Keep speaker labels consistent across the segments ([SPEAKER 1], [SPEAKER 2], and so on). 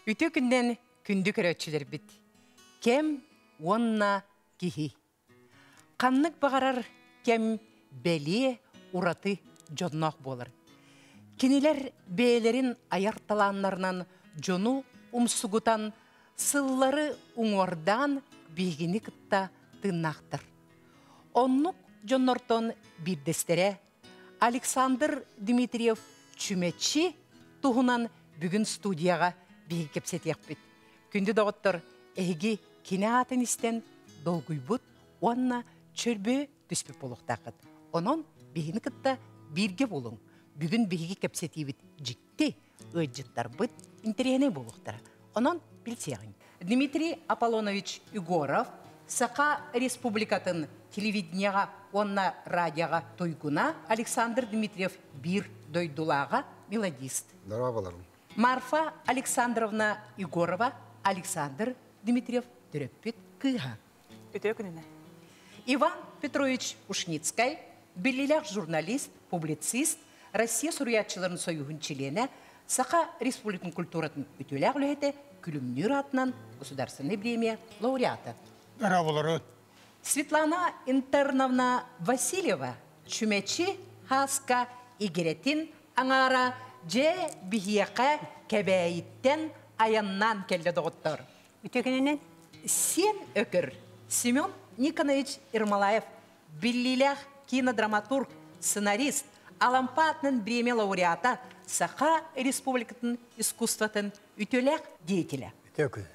[SPEAKER 1] Үтө күнден күнді көрөтчілер бит. Кем онна кихи. Қаннық бағарар кем бәле ураты жоннақ болыр. Кенелер бәлерін аяқталанларынан жону умсугутан сыллары уңордан бейгіні кытта тыннақтыр. Оннық жоннортон бірдестере Александр Дмитриев чүметші туғынан бүгін студияға бейгі кепсетек бит. Күнді доғыттыр әйгі кене атын істен долгуйбут, онна чөрбі түспі болуқтақыд. Онон бейгіні кытта бірге болуң. Бүгін бейгі кепсетебіт жікті өйджіттар бұд интерене болуқтары. Онон білсеғін. Дмитрий Аполлонович Егоров Сақа республикатын телевиденияға, онна радиоға тойгуна Александр Дмитриев бір дойдулаға мелодист.
[SPEAKER 2] Здорово, баларым.
[SPEAKER 1] Марфа Александровна Егорова Александр Дмитриев түреппет кыға.
[SPEAKER 3] Өте күніне.
[SPEAKER 1] Иван Петрович Ушницкай, белілік журналист, публицист, Россия Сурьятчыларын союғын члене, Сақа республикан культуратын өтелік үләйті күлімнер атынан государственный премия лауреата.
[SPEAKER 4] Здорово,
[SPEAKER 1] Светлана Интерновна Васильева, чүмечі хаска игеретин аңара же бихияқа кәбәйіттен аяннан келді доғыттыр.
[SPEAKER 3] Үтекінінен?
[SPEAKER 1] Сен өкір Семен Никонович Ирмалаев, биллилях кинодраматург, сценарист, Алампатның премия лауреата, Сақа республикатын искусстватын үтелек деятеля.
[SPEAKER 4] Үтекін.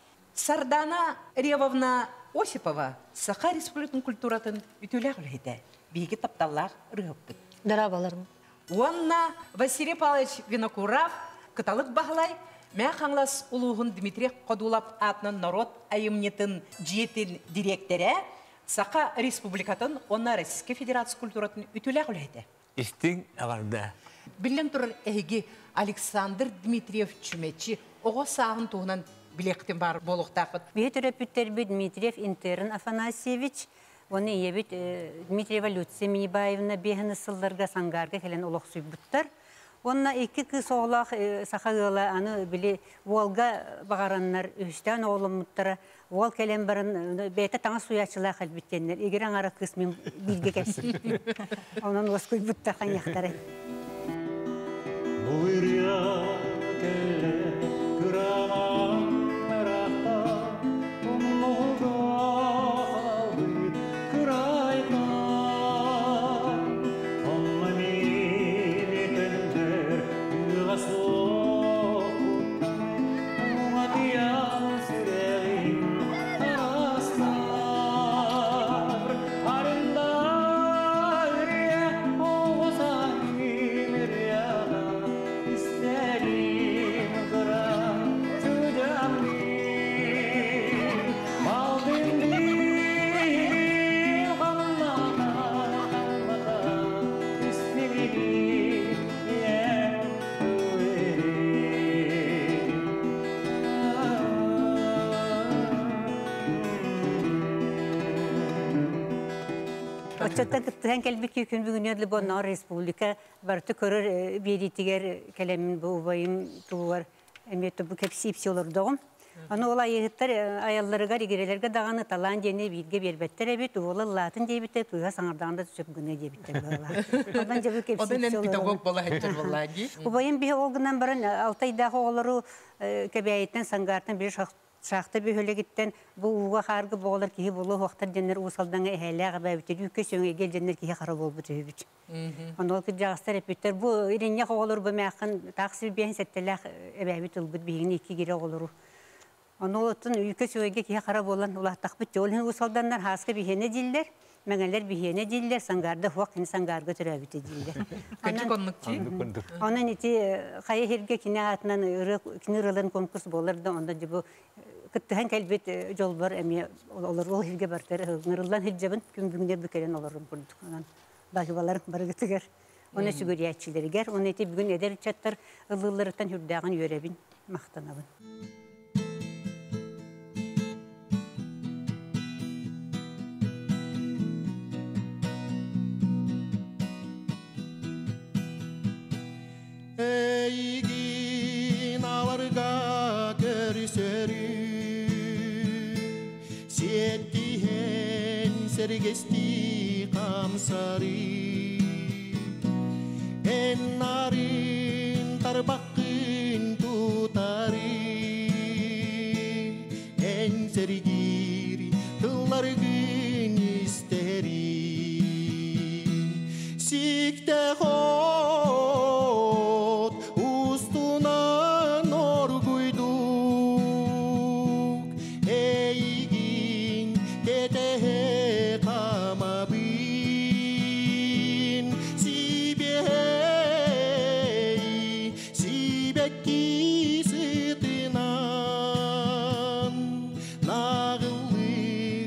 [SPEAKER 1] Сардана Ревовна Осипова, Сақа республикатын культуратын үтелек үлейді. Бейгі тапталлақ рығыптық.
[SPEAKER 3] Дарабаларым.
[SPEAKER 1] Онна Василий Павлович Винокуров, кыталық бағылай, мә қаңлас ұлығын Дмитрий Қодулап атынан народ айымнетін жетін директоры, Сақа республикатын, онна Российская Федерация культуратын үтелек үлейді.
[SPEAKER 4] Истин ағарда.
[SPEAKER 1] Білін тұрыр әйге Александр Дмитриев чүметші, оғы сағын туғынан білектен бар болуқтақыд.
[SPEAKER 5] Бейт өрөпүттер Дмитриев Интерн Афанасьевич, оны ебет Дмитриева Люция Минибаевна бейхіні сылларға саңғарға келен олық сүйбіттір. Онна екі кыз оғлақ сақағыла аны біле Волга бағараннар үстен оғылымыттары, Ол келен барын бейті таңа суячыла қалбіттенлер. Егер аңара кыз мен білге кәсіп. Онын оз көйбіттір қанияқтары. Отчаттан кыттыған кәлбек күн бүгін өрлі болна республика барты көрір беретігер кәлемін бұл байым туғар әметі бұл кәпсейпсі олырдығым. Аны ола егіттер аялларыға, регерелерге дағаны талан дейіне бейдге бербеттер әбет, олы латын дейбетті, туға саңырдағында түсіп күні дейбеттер болар. Одан жабы кәпсейпсі олырдығым. Бұл байым бейі олғынан барын 6 айдағы олары кәбәйеттен саңғартын бір шақты бөхөлегіттен бұл уға қарғы болар кейі болу уақтар денер ұсалдаңа әйәліға бәбіттер, үйке сөңе гел денер кейі қара бол бұт өйбіт. Оны ол күт жағыстар әпеттер, бұл иренне қоғылыр бұл мәқін тақсы бейін сәттеләқ әбәбіт ұлбыт бейгіне екі кере қоғылыру. Оны олытын үйке сөңеге кейі қара болан ұлақтақ бұт. Олын ұсалданлар хасқы бейхене дейлер, мәңәлер бейхене дейлер, саңғарды хуақ кені саңғарға түр әбіті дейлер. Оның еті қайы херге кені атынан кені ұрылын конкурс болырды, онда Кыттыхан кәлбет жол бар, әме олар ол хилге бартары, ғырылдан хилжабын күн бүгіндер бүкерен оларын көрдік. Бағыбалар бары күтігер, оны сүгір ятчилерігер, оны еті бүгін әдер чаттар ұлыларыттан хүрдағын өребін, мақтанабын.
[SPEAKER 6] Eygin alarga
[SPEAKER 2] көрсөрү сеттиен сергести камсары эн нарын тарбаккын тутары эн сергири тылларгын истери сикте хот устунан оргуйдук эйгин кетеhe камабин сибекки сытынан нағылык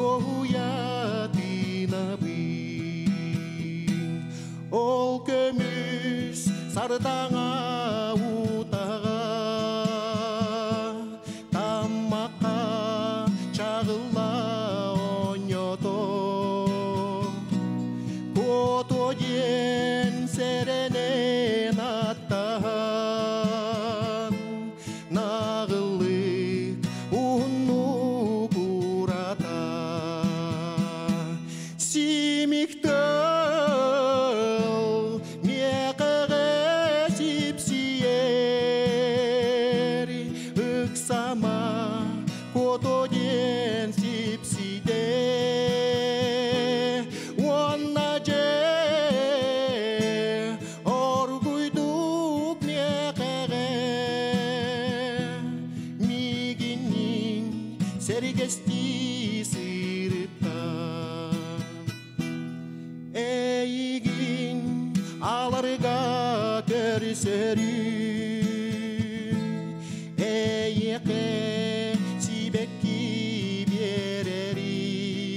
[SPEAKER 2] доуятынабын ол көмүс сардаңа утага таммакка чагыла оньото котоден серенен аттан нағылык уну курата симиктől мекеге сипсиер ыксама котоден сипсиде онна же оргуйдук мекеге мигинин сергести сырытта эйгин аларга көрсөрү эйеке сибекки берери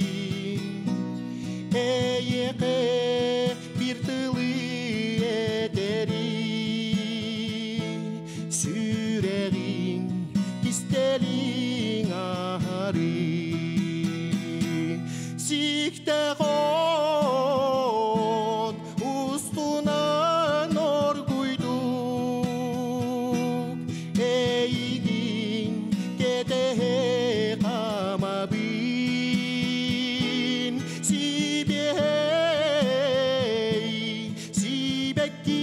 [SPEAKER 2] эйеке бир тылы этери сүрегин кистелиң ары сикте хот устунан оргуйдук эйгин кетеhe камабин сибекки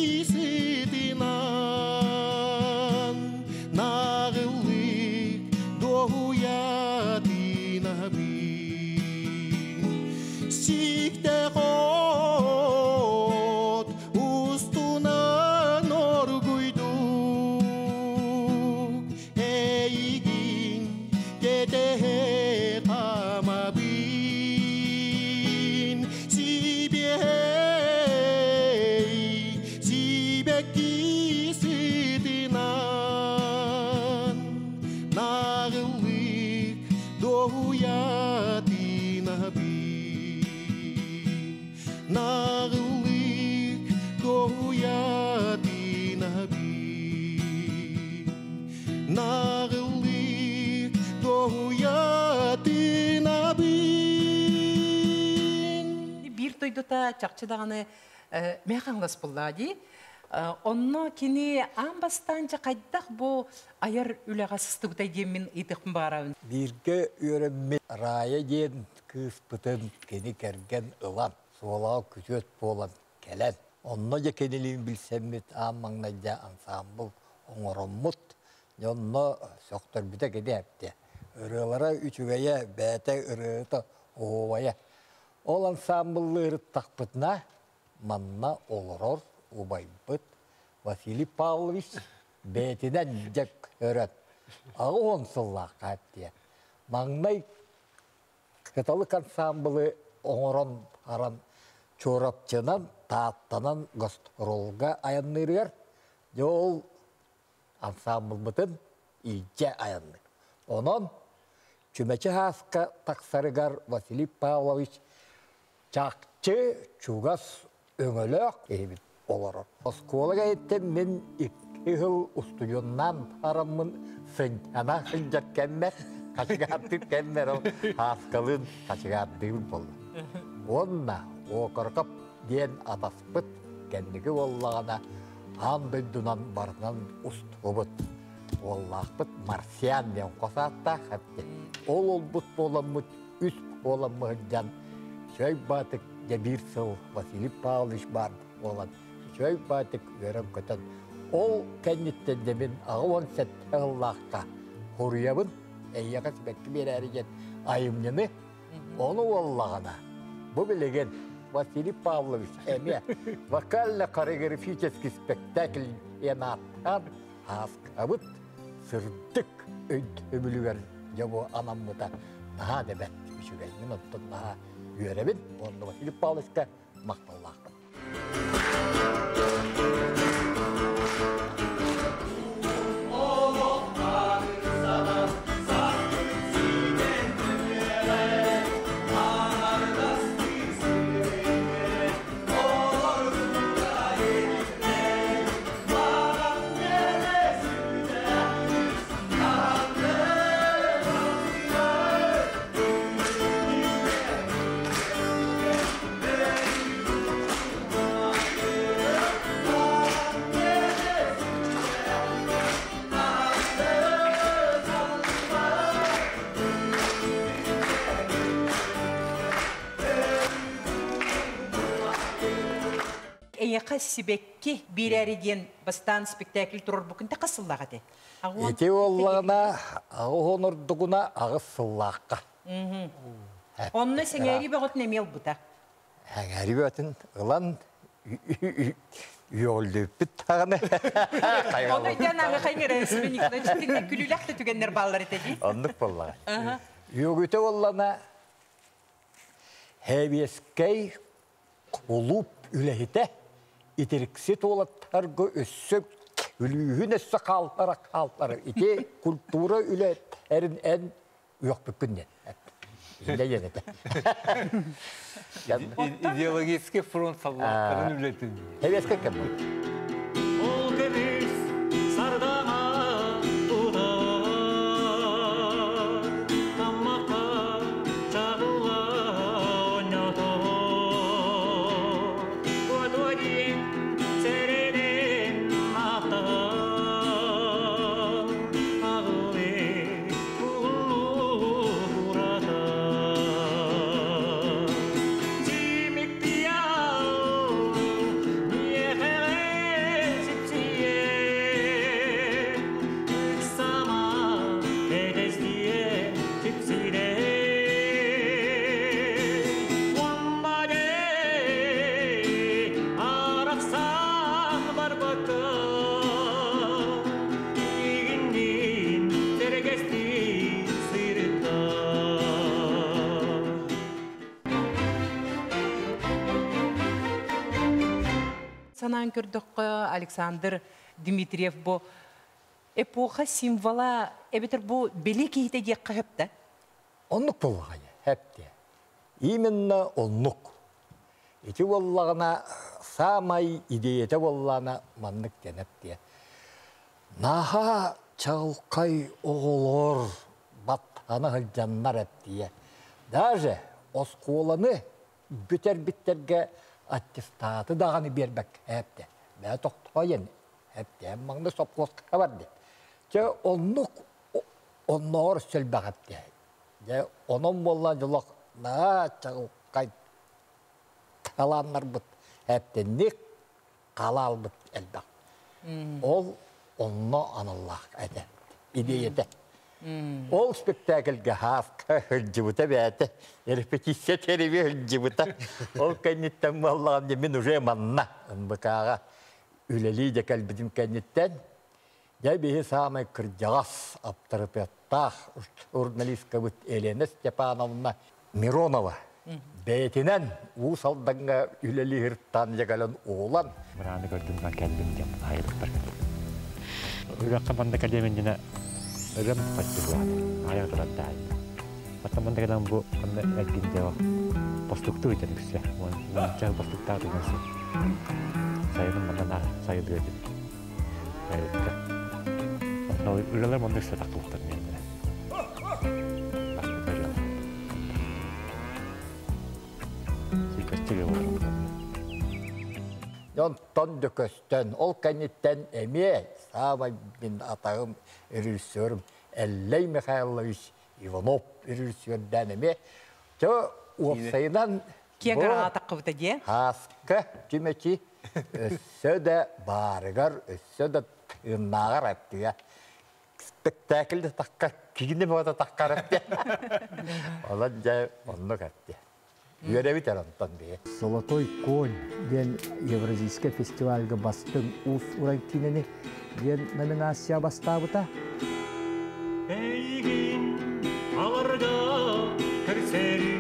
[SPEAKER 2] сытынан нағылык доуятынабын сикте хот устунан оргуйдук эйгин кетеhe камабин сибекки сытынан нағылык доуятынабын нағылык доуятынабын нағылык доуятынабын
[SPEAKER 1] Бир тойдута чакчыдаганы мехаңлас буллади. Онно кини амбастанча кайдах бу аяр үлега сыстыбытай демин итикпин барабын.
[SPEAKER 4] Бирге үйренме рая ден кыз пытын кені керген ылан. Солау күчөт болан келен. Онно же кенелин билсеммит аммаңнайда ансамбл оңороммут. Онно соқтар біте кеде әпте. Үрелара үчүгeye бәте ырыты оғая. Ол ансамблы ырыт тақпытна манна олорор убайбыт Василий Павлович бәтінен жек өрет. Ағы онсылла қапте. Маңнай каталык ансамблы оңорон аран чорапчынан тааттанан гастролга аяннырыр. Жол ансамбл бытын ийже аянныр. Онон чүмече хаска таксарыгар Василий Павлович чакчы чугас өңөлөк эбит олорор. Осколага еттен мен 2 жыл устудионнан араммын сын ана сынжак кеммер качыгаттып кеммер хаскалын качыгаттып болду. Онна окоркап ден атаспыт кендиги боллагана андойдунан барынан устубут. Валлахпыт марсиан ден қосатта хәпте. Ол олбут боламыт үс боламыгдан. Шөй батык дебир сыл Василий Павлович бар болан. Шөй батык өрөм көтөн. Ол кенниттен демен ағуан сәтті Аллахқа құриябын, әйяға сібәкті берәріген айымнені, оны Аллахына. Бұл білеген Василий Павлович әме вокально-хореографический спектакль енаттан асқабыт сырдық өмілігер жабу анаммыта наға дебәт үшігеймен оттын наға үйеребін, оны Василий Павловичқа мақталлақпын.
[SPEAKER 1] Эйяқа сибекке берәріден бастан спектакль тұрыр бүкінде қасыллаға де?
[SPEAKER 4] Ете оллағына, ағы ғонырдығына ағы сыллаққа.
[SPEAKER 1] Онны сәңәрі бәғытын әмел бұта?
[SPEAKER 4] Әңәрі бәтін ұлан үйолды бүт тағыны.
[SPEAKER 1] Оны өйден ағы қайнер әсібінікті жүттіңді күліләқті түгеннер балалар етеді?
[SPEAKER 4] Ондық боллаға. Үйөгіте оллағына әбескей құлып үләхіте итеріксет олаттарғы өссік үлігін өссі қалпары. Ите культура үләт әрін ән үйоқ бүккінден. Инде енеті.
[SPEAKER 6] Идеологический фронт саллақтарын үлетін.
[SPEAKER 4] Әбескей кім бұл?
[SPEAKER 2] Ол кемес сардама ұда тамаққа чағыла ойнады. Өтөден середен ата ағылы ұлы ұрады.
[SPEAKER 1] Санаан көрдіққы Александр Дмитриев бұл эпоха символа әбетір бұл белі кейті дек қағыпты?
[SPEAKER 4] Оннық болғаны, әпте. Именно оннық. Эти боллағына самай идеяты боллағына маннық денепте. Наға чағылқай оғылыр баттаны ғылжаннар әпте. Даже осқоланы бүтер-біттерге аттестаты дағаны бербәк әпте. Бә тоқтойын әпте. Маңды сопқосқа барды. Че оннығыр сөлбәқ әпте. Onun bolla jolok na çağılkay kalanlar bud heptenlik kalal bud elbaq. Ol onunla anallah ede ideyede. Ol spektakelge hafka hılcıbıta bəyəti. Repetisiya teribi hılcıbıta. Ol kennitten vallahi demin uje manna. Bıkağa üleli de kalbidim kennetten. Я беги самый кырдягас авторитетах журналистка бут Елена Степановна Миронова. Бетинен у салданга үлели хырттан жагалан оğlan.
[SPEAKER 6] Мыраны көрдім мен келдім деп айрықтар. Үйраққа банда келдемен жіне үрім фастирлады. Айрықтар дайын. Потом банда келден бұл банда әлген жауап постукту өйтеді кісі. Мен жағы постуктар дегенсі. Сайының банда сайы дөйдім. Айрықтар. Ürələr bunda üstə taqılıqdır neyəndə.
[SPEAKER 4] Онтон дөкөстөн, ол кәнеттен әме, сабай мен атағым режиссерім Әллей Михайлович Иванов режиссерден әме. Жо, оқсайынан
[SPEAKER 1] Кегір атаққы бұты де?
[SPEAKER 4] Асқы түмәчі сөді барығар, сөді ұннағар әптіге. Спектакльді таққа, кегінді бұғада таққар әпті. Олан жай онлық әпті. Үйеревит әрантан бе.
[SPEAKER 7] Золотой конь ден Евразийский фестивальга бастың ұс урайтинені ден номинация бастабыта.
[SPEAKER 2] Эйгин аларга кірсері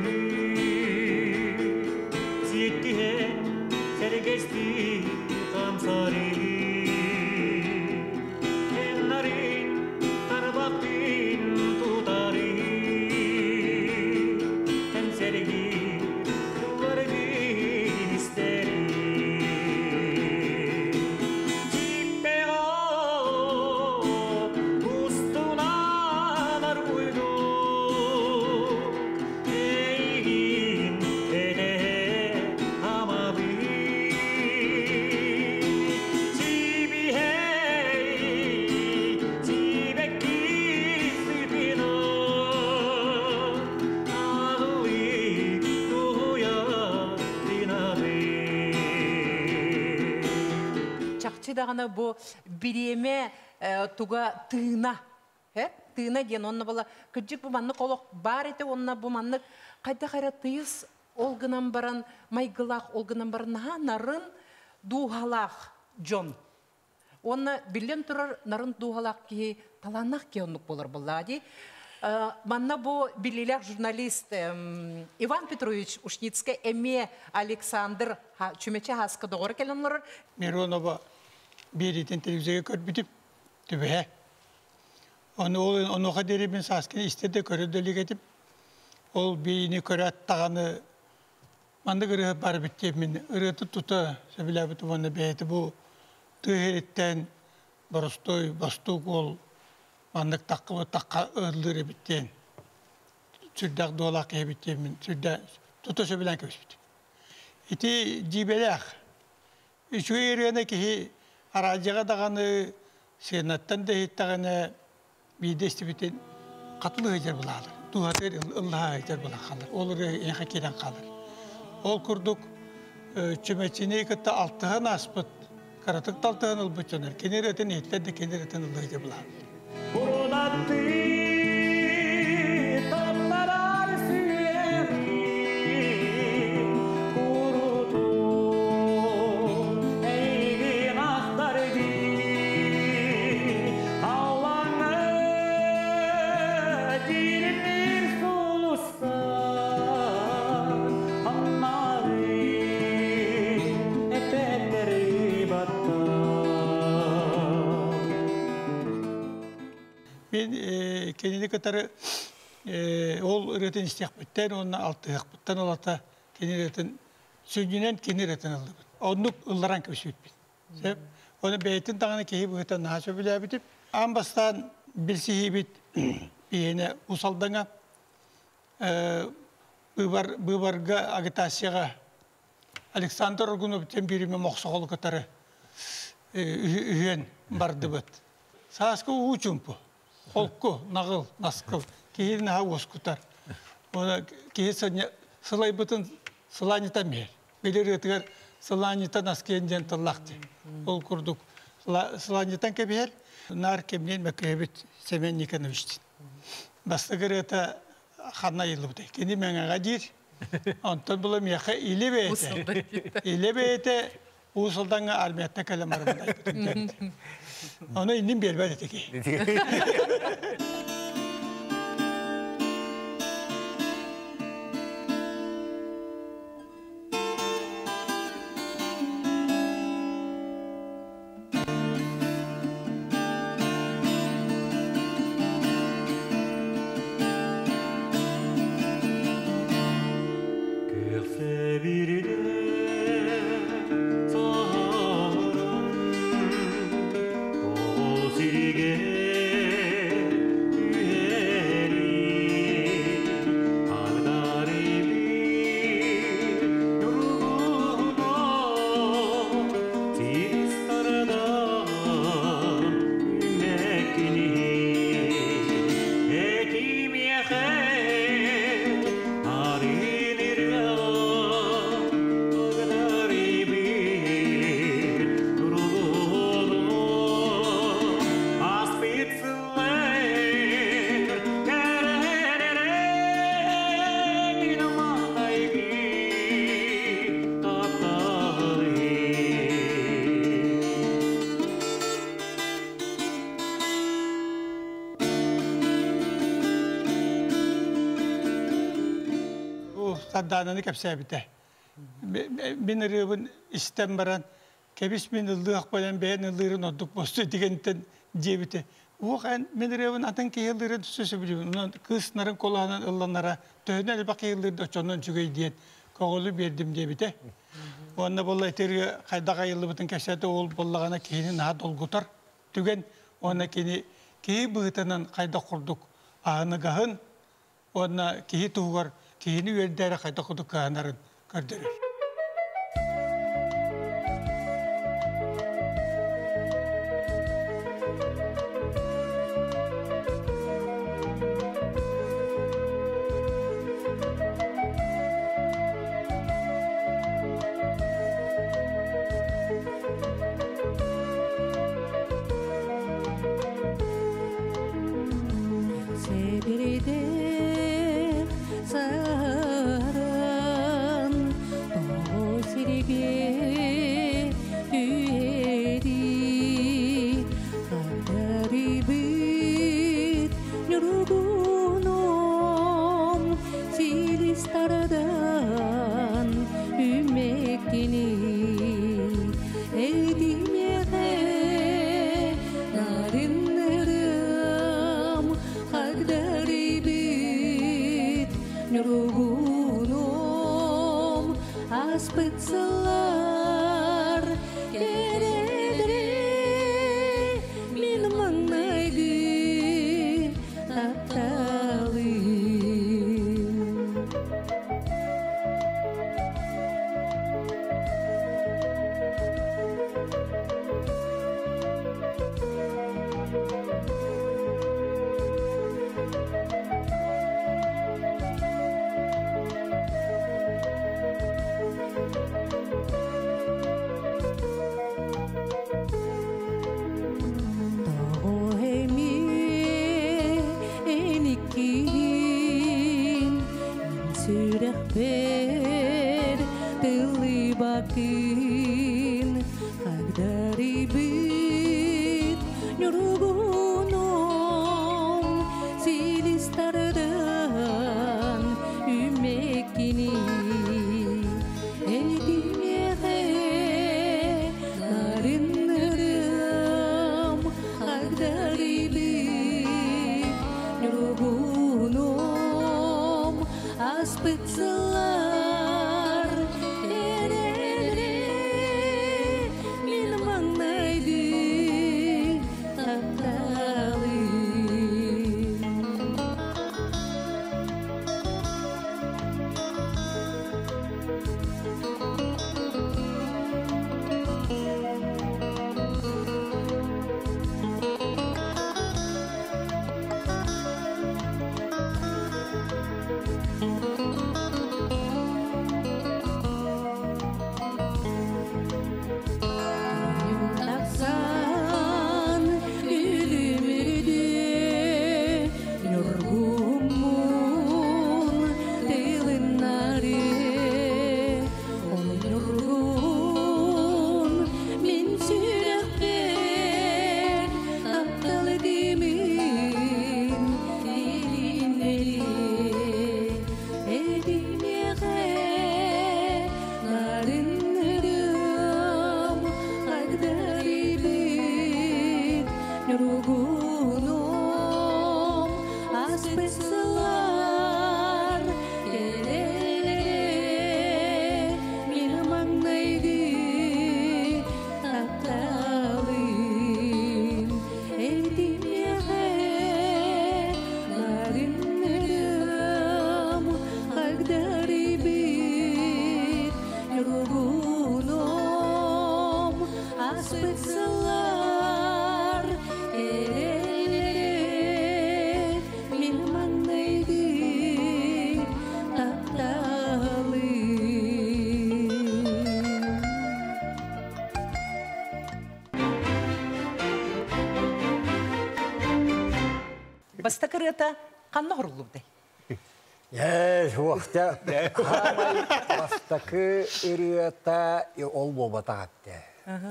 [SPEAKER 2] Зиеттіген сәргесті қамсары Эннарын тарбақпин тұтары Әнсәргі күлваргин істері Жиппеға ұстынан арбойду Эйгин эне амабы Жибихей жибекки сүпіна Ағылы туя динары
[SPEAKER 1] Чақчы дағаны бұ биреме туға тыына. Тыына ден онны бола. Күджік бұ манны қолық бар еті онна бұ манны қайда қайра тыйыз олғынан баран, майғылақ олғынан баран нарын дуғалақ жон. Онна білен тұрар нарын дуғалақ ке таланақ ке онлық болар бұла де. Манна бұ білелек журналист Иван Петрович Ушницкий әме Александр чүмече хаскы доғыры келін олар.
[SPEAKER 8] Миронова беретін телевизияға көрбітіп түбе. Оны қадері мен саскені істеді көрілділік етіп, ол бейіне көрі аттағаны манды көрі бар біттеп мен ұрыты тұты сөбілі бұты оны бәйті бұл тұғыреттен бұрыстой, бастуқ ол мандық таққы таққа ұрлыры біттен. Сүрдақ дуалақ ебіттен мен тұты сөбілен көспіті. Ити жибелек. Үші ерені ки аражыға дағаны сенаттан да хеттағаны бейді істебетін қатылы ғайдар бұлағылыр. Туғатыр ұллаға ғайдар бұлақ қалыр. Олары енға керен қалыр. Ол күрдік чүмәтсіне екітті алтығын аспыт, қаратық талтығын ұлбыт жонар. Кенер өтін еттәді кенер өтін ұллы ғайдар бұлағылыр.
[SPEAKER 2] Уронатты таптарар сүйемі Куруту эйгин ақтарды Аулаңы дирмир сулустан Аннары этеттері баттан
[SPEAKER 8] Мен кенелі көтәрі ол ұретін істек біттен, оны алты ғық біттен олата кенелі өтін сөндінен кенелі өтін алды біт. Оны ұлларан көсі өтпін. Оны бәйтін тағаны кейіп өтін наға сөбілі әбітіп. Амбастан білсі бит бейені ұсалдаңа бұбарға агитацияға Александр Оргуновтен беріме моқсоғылы көтәрі үйен барды бұт. Саасқы ұғычымпы. Холку, нағыл, насқыл, кейірін аға оскутар. Оны кейір сылай бұтын сыланита мел. Белер өтігер сыланита наскенден тыллақты. Ол күрдік сыланитан кәбер, нар кемнен мәкөбет Семен Никоновичтен. Бастығыр өті қанна елі бұдай. Кені мен аға дейір, онтан бұлы меқі илі бейті ұсылдаңа армиятна кәлем армадай бұдай. Onu indim belbet eteki.
[SPEAKER 2] Görse biri de sağırım O sirge
[SPEAKER 8] саддананы кепсәбите. Мен рыбын истен баран, кебис мен ылдыақ балан бәйін ылдырын оддық босты дегенттен дебите. Оған мен рыбын атын кейілдерін түсісі білігін. Онан кыснарын колағынан ылланара төхін әлі бақ кейілдерді очонан жүгей дейін коғылы бердім дебите. Онна болла етерге қайдаға елі бұтын кәсәті ол боллағана кейінін ад олғытар. Түген, онна кей бұғытынан қайда құрдық ағыны ғағын, онна кей тұғығар, кейіні өрдәрі қайда құрдық ғағынарын көрдірі.
[SPEAKER 1] Баста кырыта қанна құрылуды?
[SPEAKER 4] Уақытта қамай бастақы үріата ол болбата қатты.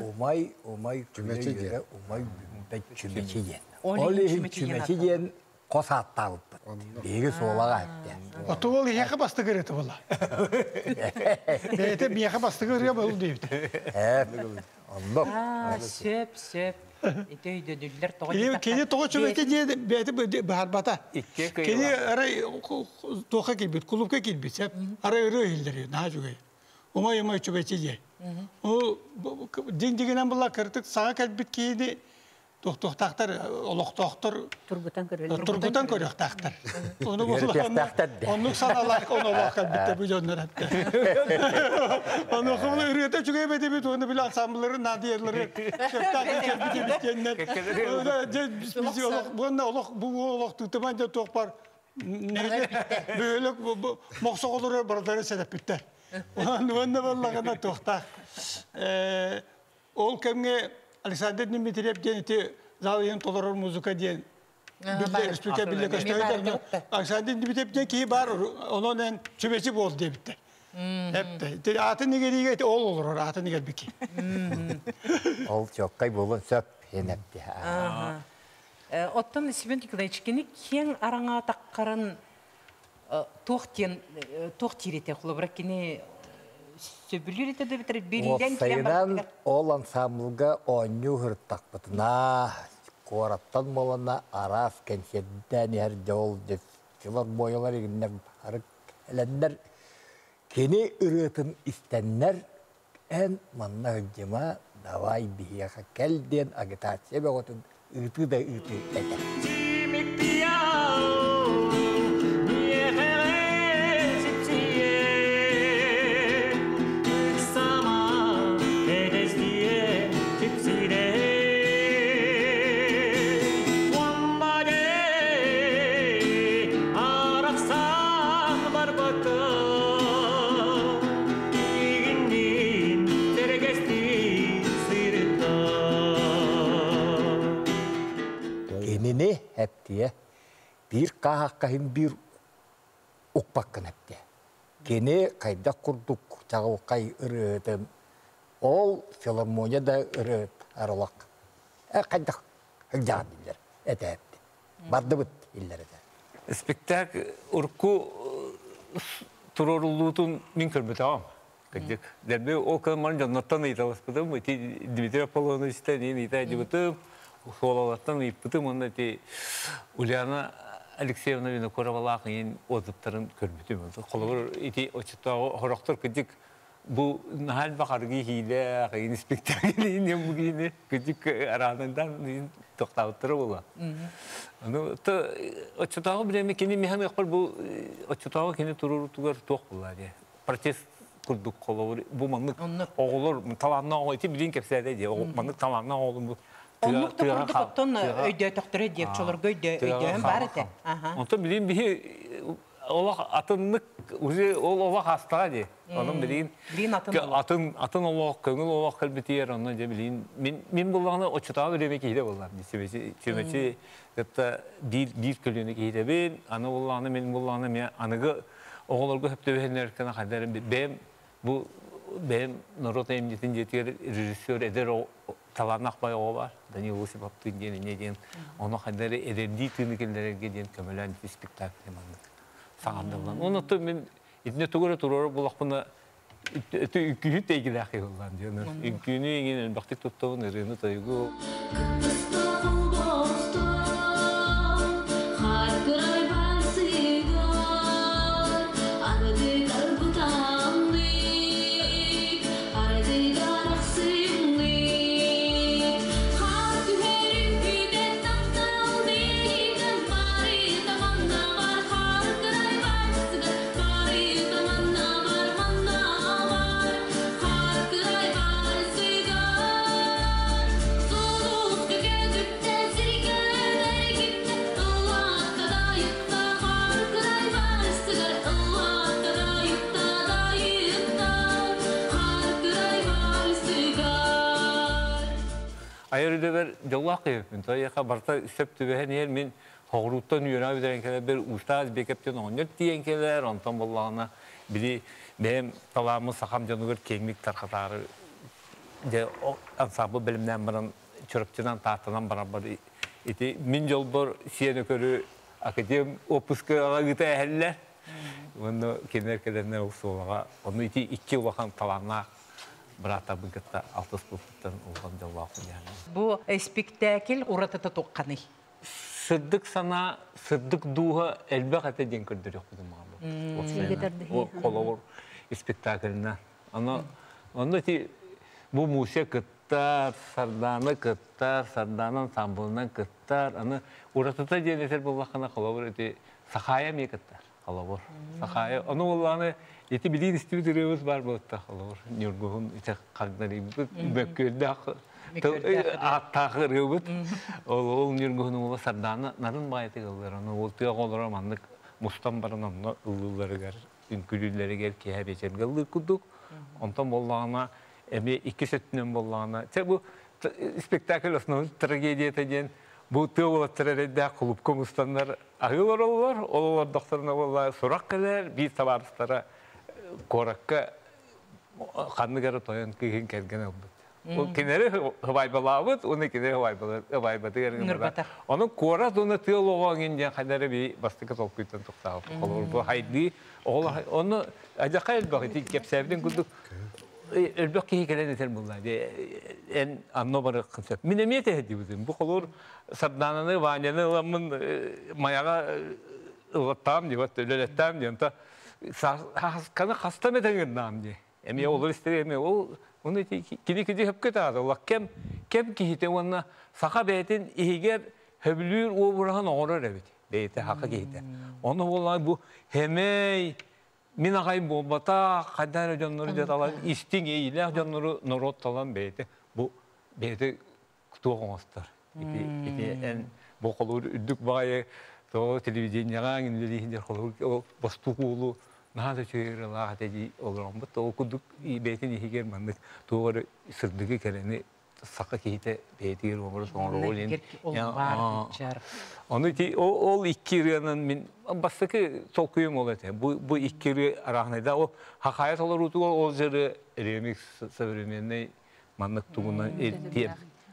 [SPEAKER 4] Умай күмечеден. Ол ехін күмечеден Kosat talıp. Biri soğulağa etti.
[SPEAKER 8] Otu ol yaka bastı kırıtı valla. Beyte bir yaka bastı kırıya bolu deyip.
[SPEAKER 4] Evet. Ondan.
[SPEAKER 1] Söp. Öteydi düller
[SPEAKER 8] Kedi toğa çöbete diye beyte baharbata. Kedi ara toğa kilbit, kulüpke kilbit. Ara ırı hildiriyor. Naha çögey. Uma yama çöbete diye. O dingdiginen bulla kırtık. Sağa kilbit kedi. Doktor, olok doktor. Turgutan körük taktar. Onu onu sanalar onu olok bitti bu jonlar hatta. Onu kabul ürete çünkü bete onu bile ansambları nadiyerleri şeftak bitkenler. Biz olok bu olok tutumanca tokpar ne böyle moksa olur barları sedep bitti. Onu vallahi toktak. Ol kemge Alexander Dimitriev deneti zaten tolerör müzika diyen bir respekte bir gösterdi. Alexander Dimitriev ki var onun çöbeci bol diye bitti. Hep de atın ne geliyor ol olur atın ne gel biki.
[SPEAKER 4] Ol çok kaybolun söp henepti.
[SPEAKER 1] Ottun Sibin Nikolaevичкini кен араңа таккарын тохтирете хлобракини сөбүлүрете де битер бериден
[SPEAKER 4] Sayıdan ol ansamblga onyu hırtakpıtına, koraptan molana aras kensedden her yol cılar boyalar eginler harık elenler keni ırıtın istenler en manna hıcıma davay bihiyaka kelden agitasiya ve otun ıtı da ıtı eder. Kenini hep diye bir kahakkahin bir ukbakkın hep diye. Keni kayda kurduk çağıl kay ırıdım. Ol filarmonya da ırıt aralak. Kayda hıcağın iller. Ete hep diye. Bardı bıt iller ete.
[SPEAKER 9] Spektak urku turoruluğun min körmü tamam. Derbe o kadar canlıktan italasıdım. Dmitri Apollon'u istediğini itaycıbıtım. Soğulattan ipıtım. Onda Ulyana Alexeyevna Vinokorova'la yine otutarın körmütüm. Kolabur iti oçutta horaktır kıcık. Bu nahal bakargı hile, yine spektakeli ne bugün kıcık aranından toktavtırı ola. Onu da oçutta bile mekini mihan yapar bu oçutta kini turur tugar tok bular ya. Protest kurduk kolabur bu manlık oğulur talanna o iti bilin kepsede diye o manlık talanna oğlum bu.
[SPEAKER 1] Onluk da kurduk otun öde doktora diye çolur göyde öde var ete.
[SPEAKER 9] Onu bilin bir Allah atınlık uzi Allah hasta diye. Onun bilin atın Allah köngül Allah kalbeti yer ondan diye bilin min bulağını oçutağı ödemek hide bulağın. Çömeci hatta bir kölüne hide ben ana bulağını min bulağını anıgı oğullarga hep dövehenlerken kadar benim Norot Emniyet'in yetkileri rejisör eder o talannak bayağı o var. Daniel Osipap'tın ne diyen onu kadar ederdiği tırnıkelere gelen kömelen bir spektakl emanlık. Sağında olan. Onu da ben itine tuğra turur bulak buna üküyü teygili akı olan diyor. Üküyünü yine baktık tuttuğun ürünü taygu. Ayrıca bir jolak yapın. Tayyaka barta septübehen yer min hoğruttan yönev eden bir ustaz bekepten oynat diyen keler ondan bollağına biri benim talamı sakam canıgır kenglik tarkatarı de o ansabı bilimden baran çörükçüden tahtadan beraber iti min jol bor siyene körü академ опуска агыта әһәлләр. Оны кенер-кенерне усуга, оны ити 2 вахан таланна брата быгытта 60 пулттан улган жаллахын яны.
[SPEAKER 1] Бу спектакль уратата тоққаны.
[SPEAKER 9] Сырдык сана, сырдык дуha элбек ате ден көрдөрөк кудум. О коловор спектакльна. Оны ти бу мусе кыттар, сарданы кыттар, сарданын самбылынан кыттар, аны уратата денесер буллахына коловор ити сахая ме кыттар. Коловор. Сахая. Оны улланы ити билин студиябыз бар болта коловор. Нюргун ите кагдары бөккөлдө аттахыр өбүт. Ол нюргун ула сарданы нарын байты кылдыр. Аны ол тыга колора мандык мустан барынан ыллыларыгар, үнкүлүлөрүгөр кээ бечер кылдыр кудук. Онтон боллагына эми 2 сөттүнөн боллагына. Бу спектакль основной трагедия деген бу тыгылаттырда клуб комустандар агылар олар, олар докторуна болла сурак келер, бир табарыстара коракка канныгары тоян кеген келген болду. Ол кенери хабайбалабыт, оны кенери хабайбаты керген. Onun kora donu teoloğun ingen kadar bir bastık tolkuytan tuqtağım. Olur bu haydi onu acaka elbette kepsevden kuduk elbette hikayeden eter bunlar. En annobarı konsept. Minemiyete hediyim. Bu olur sardananı vanyanı lamın mayaga ılattam diye, ölelettam diye. Kanı hasta mı denir diye. Emi olur istedi o onu kidi hep kötü adı. Allah kem kihite ona saka beytin ihiger heblür o burahan ağrır evet. Beyte haka kihite. Onu vallahi bu hemey minagay bombata kadar canları detalan istin eyle canları norot talan beyte. Bu beyte kutu olmazdır. En bu olur üdük bayi to televizyonlara indirdiğinde olur bastukulu nada çeyreler dedi olur ama to kuduk beytin ihiger mandık doğru sırdığı kereni saka kihite beytir olur sonra olin ya onu ki o iki yılın min basıkı tokuyum oldu bu iki yıl arasında o hakayat olur o zırı remix severmenle manlık tuğuna diye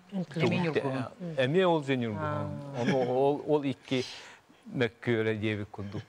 [SPEAKER 9] emi ol zenyor bu onu iki mekkure diye bir kunduk.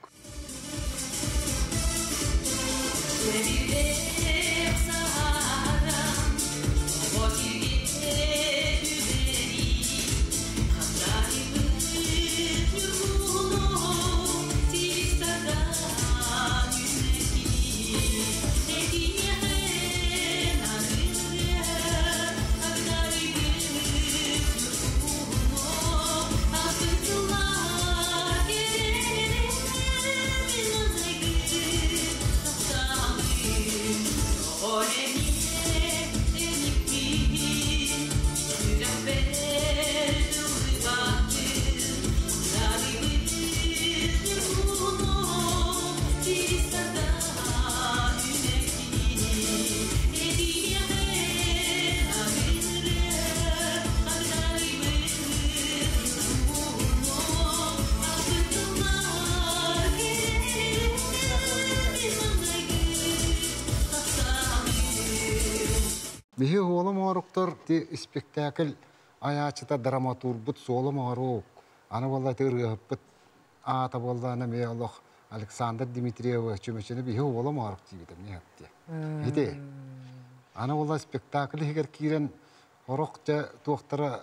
[SPEAKER 10] Bihi oğlum oruktur di spektakl ayaçıta dramaturgbut solum oruk. Ana vallahi tırgıpıt ata vallahi me Allah Alexander Dmitriyev çömeçini bihi oğlum oruk diyedim ne yaptı. Hidi. Ana vallahi spektakl higer kiren orukça doktora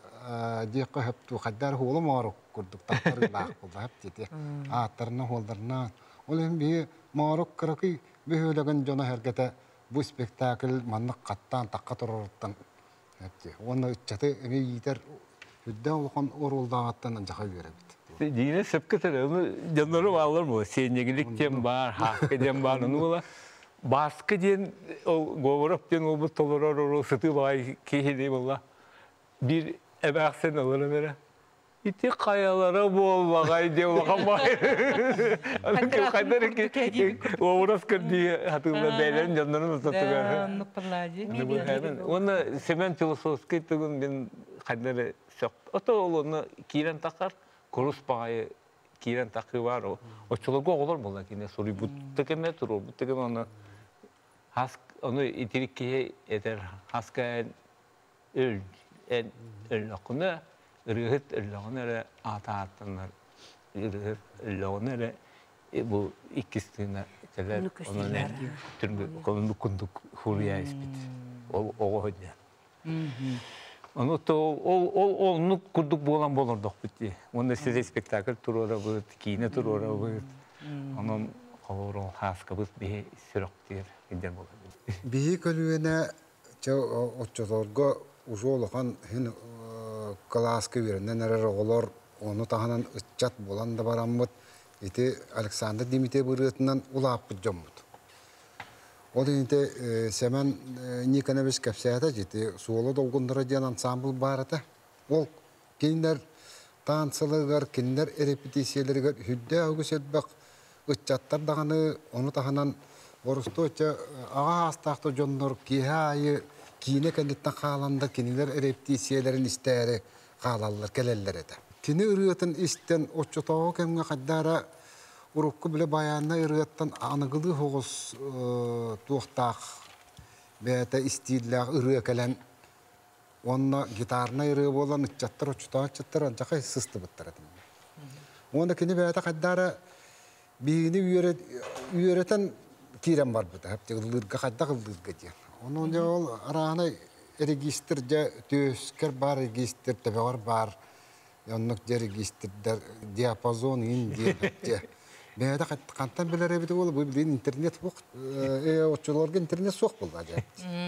[SPEAKER 10] diqqa hep tu qaddar oğlum oruk kurduk takırlar oldu hep dedi. Atarına holdarına. Oğlum bihi moruk kıraki bihi ölegan jona hergete bu spektakl manlık kattan takka tururttan hepti. Onu çatı emi yiter hüdden olkan oruldağattan ancaka verebit.
[SPEAKER 9] Dine sepketer onu canları varlar mı? Senyegilik dem var, hakkı dem var. Onu ola baskı den o govorap den o bu toloror o sıtı bay kehidi valla. Bir ebaksen alır vere. İti kayalara boğulmağay diye olakamay. Anke kadar ki o uğras kırdı hatırla beylerin canlarını tutuyor. Onu semen filosofi tuğun ben kadar çok. Oto onu kiren takar, kurus payı kiren takı var o. O çoluğu olur mu lan ki ne soru bu tekeme turu bu tekeme onu has onu itirik ki eder haska öl en öl akını Rıhıt ırlağın öyle ata attanlar Леонере bu ikisine kadar onun ne türlü kolunu kunduk hurya ispit. O hoca. Onu da onu kurduk bolan bolurduk bitti. Onda size spektakl turora bu, kine turora bu. Onun kavurun haskabız bir sürekli gider bu.
[SPEAKER 10] Bir kölüne oçorga uzolokan hin klaskı verinden neler olur onu tahanan ıçat bolan da baramut. İti Alexander Dimitri bırıtından ulap bıcamut. O da inte semen Nikanavis kapsayata ciddi suolu dolgundara diyen ansambl barata. Ol kinler tansılıgar, kinler repetisiyeleri hüdde ağus etbak ıçattar dağını onu tahanan orustu öçe ağa hastaqta jonnor kihayı kine kenditten qalanda kinler repetisiyelerin isteri qalallar kelelleri de. Tini ırıtın isten oçotağı kemge qaddara urukku bile bayanna ırıttan anıgılı hoğuz tuğtaq beyte istiyillaq ırığı kelen onna gitarna ırığı bolan ıçattar oçotağı ıçattar ancak sыстı bıttaradım. Onda kini beyte qaddara birini üyöreten kirem var bu da. Hep ılırga qadda ılırga diyen. Onun da ol arağına registrce tüsker bar register tebeğer bar. Yanlık de registrder diapazon in diye. Beyde kantan bilir evde ol bu bildiğin internet yok. Oçularga internet sok buldu acaba.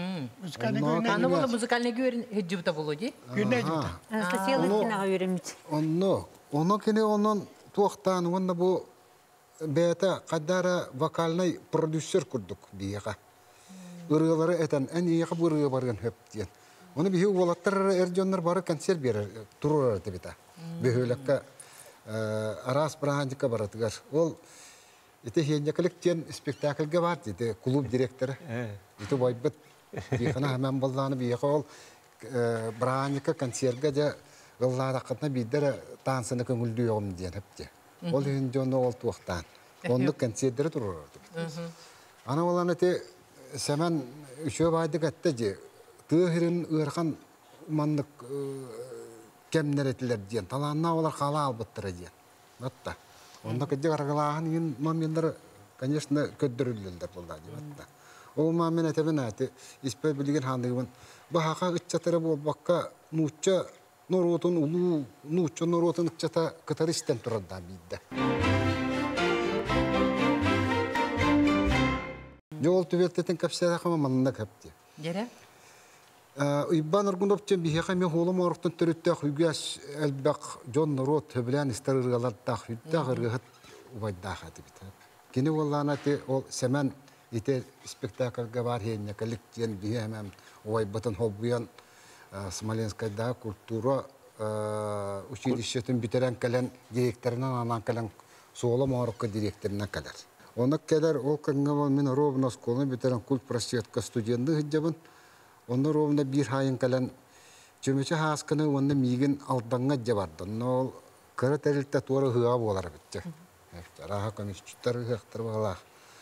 [SPEAKER 1] Kanı bola müzikalne görün hecibta buludu.
[SPEAKER 8] Güneycibta.
[SPEAKER 5] Spesialistine öğrenmiş.
[SPEAKER 10] Onu kine onun tuğtan onda bu beyte kadara vokalna prodüser kurduk biyaga. Irıları eten en iyi bu ırığı barın hep diyen. Onu bir olatlar erjonlar barı konser birer turur tebita. Behölekka aras brahancıka baratıgar. Ol ite hiyanyakalık diyen spektaklga var dedi kulüp direktörü. İte boybet diyana hemen ballanı biyaga ol brahancıka konserga ja gıllara qatna bidere tansını köngüldüyüm diyen hep diye. Ol hiyanyonu ol tuğtan. Onu konserleri turur. Ana olan ite semen şu baydık attı tığırın ırkan manlık kemler ettiler diyen. Talanna olar kala albattıra diyen. Hatta. Onda kıcı kargılağın yin maminleri, конечно, köddürülürler bunlar diyen. O mamin etebin ati, ispe bilgin handığın. Bu haka ıççatara bol bakka nuçça norotun ulu, nuçça norotun ıççata kıtaristen turada bidde. Yol tüvertetin kapsayda kama manlık hepti.
[SPEAKER 1] Yere?
[SPEAKER 10] İbban Argunopçen bir hekame holum oruktan törüttük hügyas elbak John Roth höblen istarırgalar da hüdda hırgıht uvayda hadi biter. Kini vallana te ol semen ite spektaklga var heyne kalik diyen bir hemen uvay batın hobbuyan Smolensk'da kultura училищетин битeren kalen direkterinden anan kalen soğlam orukka direkterinden kadar. Ona kadar o kangaval min rovna skolun bitiren kult prasyetka studiyandı hıcabın. Onda rovna bir hayın kalan cümleçe haskını onda migin aldanga jabardı. No kara terilta tuara hığa bolar bitti. Raha konuştukları hıhtır bağlar.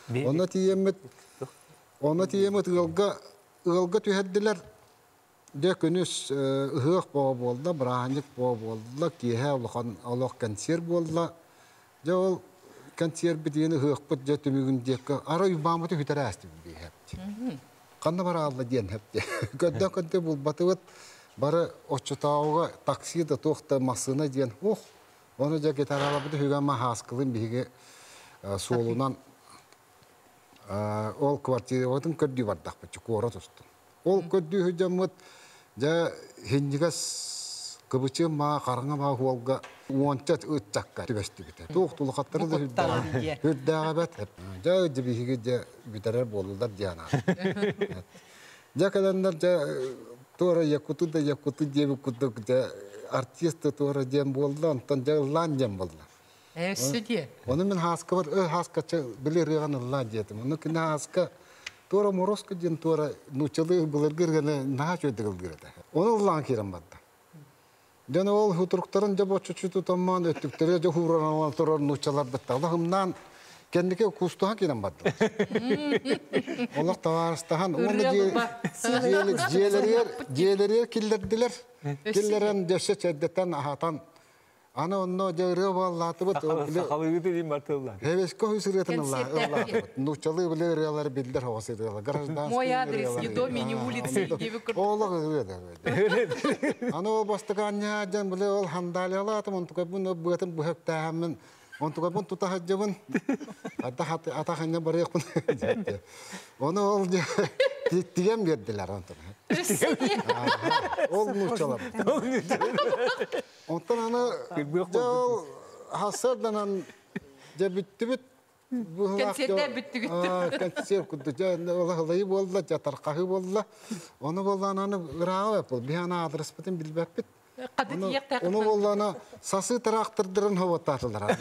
[SPEAKER 10] Ona tiyemet ılga tüheddiler. De künüs hıq boğa bolda, brahancık boğa bolda, kihe Allah kanser bolda. Jol kanser bitiyeni hıqpıt ja tümügün diyekka ara yubamıtı hütere asti bir hepti. Kanna bara Allah diyen hepti. Ködde bul batıvıt bara oçutağıga taksiyede toqta masına diyen onu ja gitar alabıdı hügama haskılın bihige solunan ol kvartiri oğudun köddü vardak bıçı kora tostun. Ol köddü hücamıt ja hinjigas kıbıçı ma karanga ma huolga uoncat ıçakka tübesti biter. Toqtulu qattarı da hüddağa bet hep. Ja jibihige ja biterer bolullar diyana. Ja kalanlar ja tora yakutu da yakutu jebi kutuk ja artist tora jem boldu ondan ja lan jem boldu.
[SPEAKER 1] Südiye.
[SPEAKER 10] Onu men haska var haskaça bilir yağan lan jetim. Onu kina haska tora moroska jem tora nuçalı bulurgirgene na çödürülgirde. Onu lan kiram badda. Jana ol huturukların ja boçuçu tutamman öttükleri ja huranan tora nuçalar bitti. Allah'ımdan kendike kustuha kiram badda. Allah tavarstahan onu ciğerleri killerdiler. Killeren döşe çeddetten ahatan Аны онно жыры баллаты бут.
[SPEAKER 9] Сақалығы дейін бартылар.
[SPEAKER 10] Хевеско хүйсіретінілла. Нучалы білі ырыялар білдер хавасы ырыялар. Гражданский
[SPEAKER 1] Мой адрес, не дом, и не улицы.
[SPEAKER 10] Олық ырыялар. Аны ол бастығанnya жан білі ол хандали алатым. Он тұқай бұн бұғатын бұхек тәхімін. Он тұқай бұн тұта хаджабын. Атақanya барықпын. Оны ол тиген берділер. Ол нучалар. Онтан аны жал хасырданан жабітті-біт.
[SPEAKER 1] Концертте бүттігітті.
[SPEAKER 10] Концерт күдді. Олағылайы болды, жатарқағы болды. Оны болдан аны ұрағы өп. Бияна адрес бітін білбәп біт. Оны болдан сасы тарақтырдырын ховаттатылар.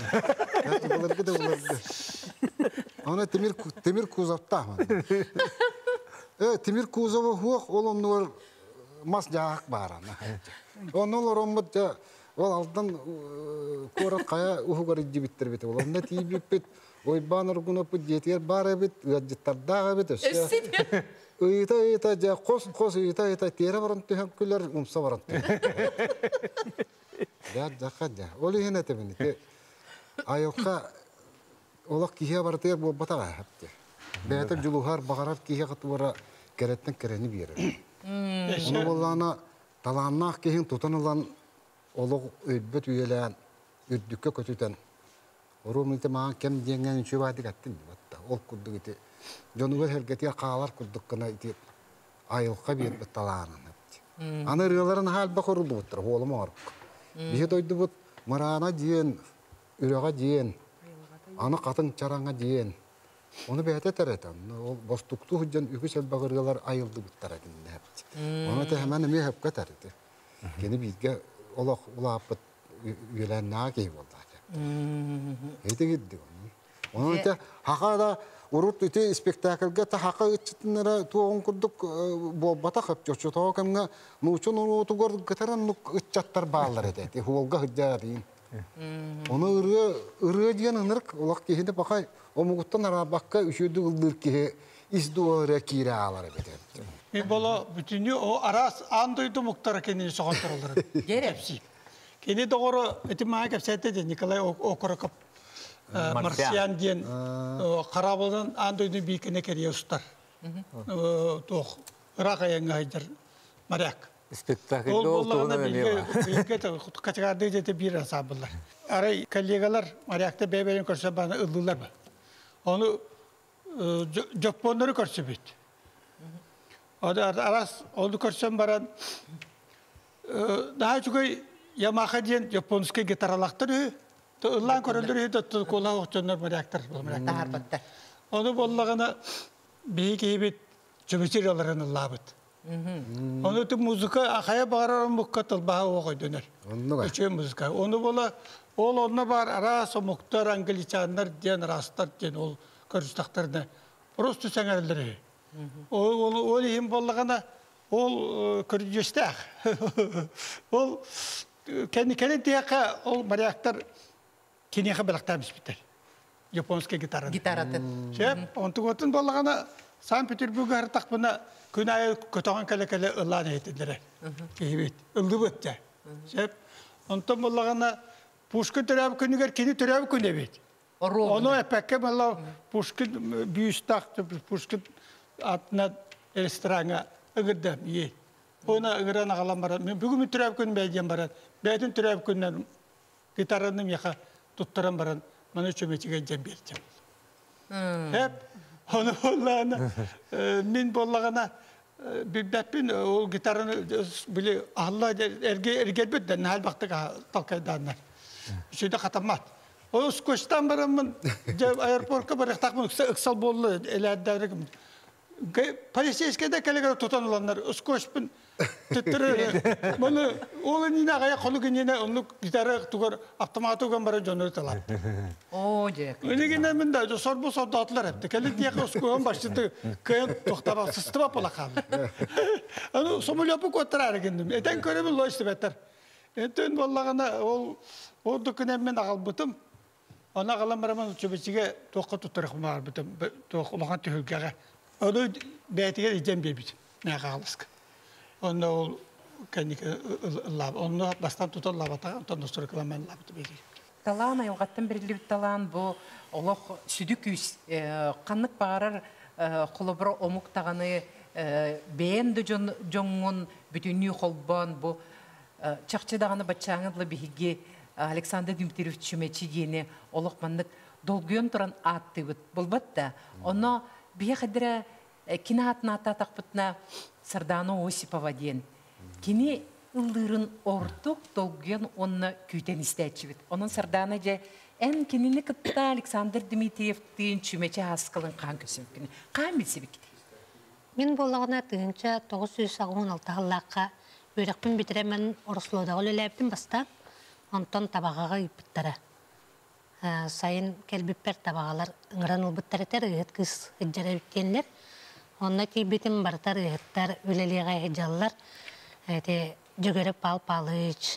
[SPEAKER 10] Оны Темир Кузовта. Темир Кузовы хуақ, ол оны мас жағақ бараны. Оны олар омыд, ол алдан көрі қая ұғығары жібіттір беті. Ол онда тейбіп бет, ойбан ұрғын өпі жетер бары бет, ұяджеттардағы бет. Үйта, қос үйта, тері барын түйен күлер, ұмса барын түйен. Жаққа. Ол үйен әті бені. Айылқа олақ кейе бар түйер бұл батаға әпті. Бәйтіп жүлуғар бағарар кейе қаты бара кәреттен кәрені берер. Оны болғаны таланнақ кейін тұтан ұлан олық өйбет үйелән, үрдікке көтітен. Орумыйты маған кем денген үші бады кәттін. Ол күрді кеті. Жонуғыр әргетер қағалар күрдік қына айылқа бербет таланын. Аны ұрыларын халба құры бұттыр, олым арық. Бейі дойды бұт мұрана дейін, үреға дейін, аны қатын чараңа дейін. Оны бәйті тәрәтін. Ол бостуқты хүджен үкі сәлбағырғалар айылды бұттар әкінді әпті. Оны тәхімен әме әпкі тәрәті. Кені бейдге олақ ұлапыт үйеләннaa кей болды. Эйті кедді. Оны өте хақада ұрут өте спектакльге та хақа үтчітінлері туғын күрдік болбата қып жөтші тоғы кәмге нұчын ұруты көрді кітаран үтчаттар бағалар әді. Хуолға хүджа дейін. Оны ұры дейін ұнырық олақ кейінді бақай омығыттан арабаққа үшеді ұлдыр кейі izdu öyle kira alır beden.
[SPEAKER 8] Bolo bütünü o aras anduydu muhtar kendini soğantırılır.
[SPEAKER 1] Gerek.
[SPEAKER 8] Kendi doğru etimaya kapsaydı de Nikolay Okurokop Marsiyan diyen Karabol'dan anduydu büyüküne keriye ustar. Doğ Irak ayağına haydır Maryak.
[SPEAKER 9] Spektakl olduğunu
[SPEAKER 8] biliyor. Büyükte kaçırdığı da bir hesabılar. Aray kollegalar Maryak'ta bebelerin karşısında bana ıldılar mı? Onu Japonları karşı bit. O da aras oldu karşısında bana daha çok Yamaha diyen Japonska gitaralaktır. Illan koruldur da kola okçanlar Maryaktır. Onu bollağına büyük ebit cümleçirlerin Allah'ıt. Onu tüm müzika akaya bağıran mukkatal bağı oğay döner. Üçü müzika. Onu bola onunla var arası muhtar Angliçanlar diyen rastlar diyen ol karıştaklarına. Prosto sengerleri. O lehim bollağına ol kırıcıstak. Ol kendi diyaka ol Maryaktar kiniye belaktamış biter. Japonska gitarı.
[SPEAKER 1] Gitarı.
[SPEAKER 8] Şey, ontuğutun bollağına Sankt-Petersburg'a hartak buna Künay kötüğün kale ıllan ettiler. Evet, ıldı bitti. Şef, ondan bollağına Pushkin türev künüger kini türev künebet. Onu epekke balla Pushkin büyüstak, Pushkin atına elstranga ıgırdım iyi. Ona ıgırana kalan baran. Bugün türev kün beyden baran. Beyden türev künden gitarını yaka tutturan baran. Bana çömeçige cembeleceğim. Hep onu bollağına min bollağına ben o gitarını bile Allah ergel bitten hal baktık talkaydanlar. Şöyle katamat. O skoştan baramın aeroportka baraktak mı ıksal bollu eladdarık. Polisiyeşkede kalegar tutan olanlar skoşpun tüttürür. Bunu oğlun yine gaya kolu yine onu gitarı tukar avtomatogan bara jonur talar.
[SPEAKER 1] O Jack.
[SPEAKER 8] Öyle günden de sorbu soldatlar hepti. Kendi diye skoşun başladı. Kayan tohtaba sıstı pala kaldı. Ano somul yapıp oturar gendim. Eten köremin lo işte beter. Eten vallahi o dokunemen albutum. Ona kalan baraman çöbeciye toka tutarık var butum. Toka tühülgâge. Onu beytiye diyeceğim bir biçim. Ne kalısk. Onda кәнеке онны бастан тұтан лабатаға, онтан достыры кіламән лабыты бейгер.
[SPEAKER 1] Талан айылғаттан біріліп талан бұл олық сүдік үйс қанық бағарар құлыбыр омук тағаны бәйенді жоңын бүтінүй қолбан бұл чақчыдағаны батчаңыдлы бігі Александр Дмитриевич Чумечи дейіне олық мандық долгүйен тұран атты бұл бәтті. Оны бия қадыра кені атын ата тақпытына Сардано Осипова дейін. Кені ылдырын ортук долгүйен онына күйтен істәтші бет. Оның Сардано же ән кенені кітті Александр Дмитриев дейін Чумечи асқылын қан көсім кені. Қан білсе бекті?
[SPEAKER 3] Мен болағына тыңынша 916 ғыллаққа өрекпін бітіремен орыслодағы өлеләптің бастан, онтон табағаға үпіттері. Сайын кәлбіппер табағалар ұңыран ұлбыттар етер, ұйыт қыз үджері үткенлер. Онна кейбетін бартар ұйыттар өлелеға ұйжалылар. Жүгіріп пал-палыч,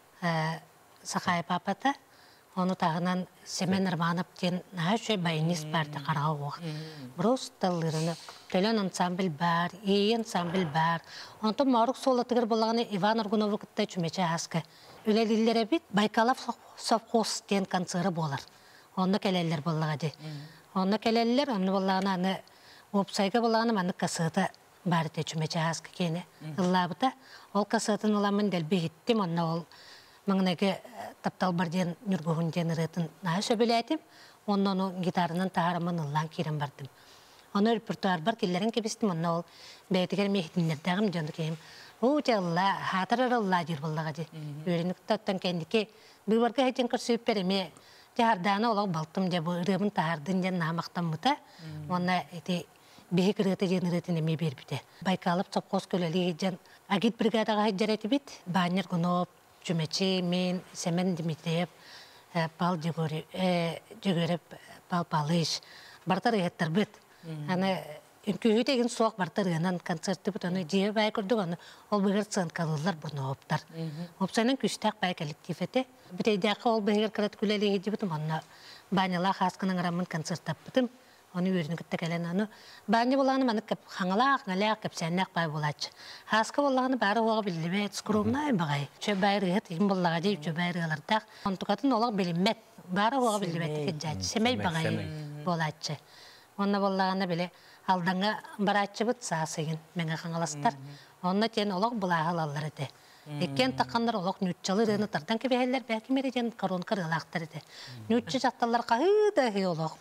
[SPEAKER 3] сақай папата. Оны тағынан Семен Ырманов кен нәші байынес барды қарау оқ. Бұрыс талырыны, төлен ансамбіл бар, ей ансамбіл бар. Онты мағырық солатығыр болағаны Иван Аргуновы күтті чүмече асқы. Өлелілері бит Байкалов совхоз кен концеры болар. Оны кәлелер болағады. Оны кәлелер, оны болағаны аны опсайға болағаны маны қасыды барды чүмече асқы кені. Ұллабыта, ол қасыдың ұламын дәлбе геттім, онна ол маңнағы таптал барден нүргуғын ден ұрытын наға сөбілетім, оны гитарының тағарымын ұллан керім бардым. Оны репертуар бар келерін кебістім, оны ол бәйтігер мехтінлердәғым жонды кейім. Өте ұлла, хатырыр ұлла жер болдаға де. Өрінік таттан кәндіке, бұйбарға хәтен көрсіп береме, жағарданы олақ балтым де бұл ұрымын тағардың ден намақтан мұта, оны бейік ұрыты жен ұрытын еме бербіде. Байкалып сопқос көлелі жен агит бригадаға хәджареті бит, Банер Гунов, Чумечи, мен, Семен Дмитриев, Пал жүгіріп, Пал Палыш, бартар еттір бүт. Үnkүйі деген соқ бартар ғанан концерті бүт, оны жие бай көрдік, оны ол бұғыр цын қалылар бұрны оптар. Опсайнан күштақ бай коллектив еті. Бүтейдіқі ол бұғыр қырат күлелі еді бұтым, оны Баняла қасқының арамын концерт таппытым. Оны өрінің күтті кәлен оны. Бәнде болағаны маны қаңалақ кәпсәннәқ бай болачы. Хасқы болағаны бәрі оға білдібет, скромнай бағай. Чөп бәйрі ғыт, ең болаға дейіп чөп бәйрі ғылардақ. Онтықатын олақ біліммет, бәрі оға білдібет кәджачы. Семей бағай болачы. Оны болағаны біле алдаңа барачы бұт сасыйын мәңі қаңаластар. Оны тен олақ бұлағыл алар еді. Еккен таққандар олақ нүтчалы рыны тардан кебеғелер бәкі мереден коронкар ғылақтар еді. Нүтчі жатталар қағыдағы олақ.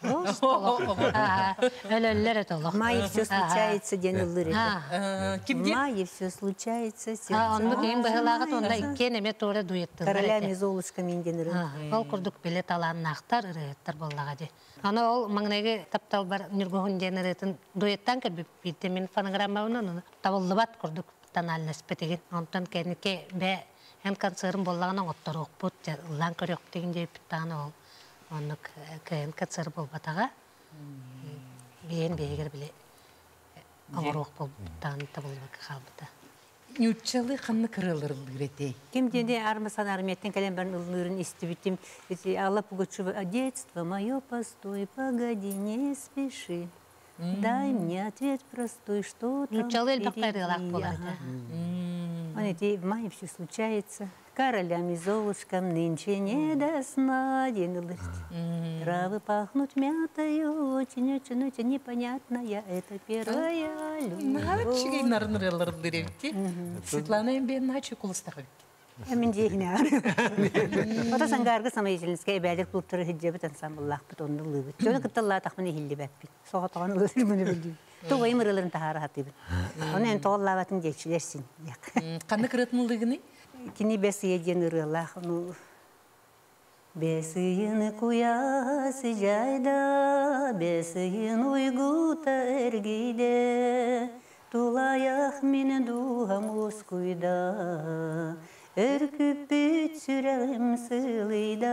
[SPEAKER 3] Өлелер еді олақ.
[SPEAKER 5] Май все случается ден ұлыр еді.
[SPEAKER 1] Кімде?
[SPEAKER 5] Май все случается.
[SPEAKER 3] Онды кейін бұғылағыт, онда ikкен еме торы дуеттілер
[SPEAKER 5] Короля
[SPEAKER 3] еді.
[SPEAKER 5] Мезолушка мен ден ұры.
[SPEAKER 3] Ол күрдік біле таланын ақтар ұрыттар болаға де. Аны ол маңнайғы таптал бар нүргіғын ден ұрыттын дуеттан кәбіп бейті мен фонограммауынан табылды бат күрдік. Танал нәспетеген. Онтан кәнеке бә ән концерін болағынан оттар оқпыт, ұлан көрек деген де біттағаны ол. Оны кән концеры болбатаға бейін бейгер біле оңыр оқ болбаттағаны табылбақы қалбыта.
[SPEAKER 1] Нүтчалы қанны кырылыр бұғыретей?
[SPEAKER 5] Кем дене армасан армияттен кәлем бәрін ұлырын есті біттім. Алла Пугачева, детство мое, постой, погоди, не спеши. Дай мне ответ простой, что там впереди. Он эти в мае все случается. Королям и золушкам нынче не до сна день. Травы пахнут мятою, очень непонятная. Это первая любовь.
[SPEAKER 1] Светлана Эмбен начал кулыстағы.
[SPEAKER 5] Мен дейіне арым. Ота сангарғы самайжылынсқа әбәдік бұлттыры хиджабыт ансамбыллақ бұт онды лыбыт. Жөні күтталла тақмыны хилді бәппін. Соға тоған ұлысыр мұны білді. Туғай мұрыларын тағары хаты бұт. Оны ән тоғыл лаватын жекшілерсін.
[SPEAKER 1] Қаны кіретін ұлдығыны?
[SPEAKER 5] Кені бәсі еден ұрылақ. Бәсіні куясы жайда, бәсіні ұйгута әргейде. Тулаяқ мені дуғам өз күйда. Өркүппүт сүрәгім сылыйда,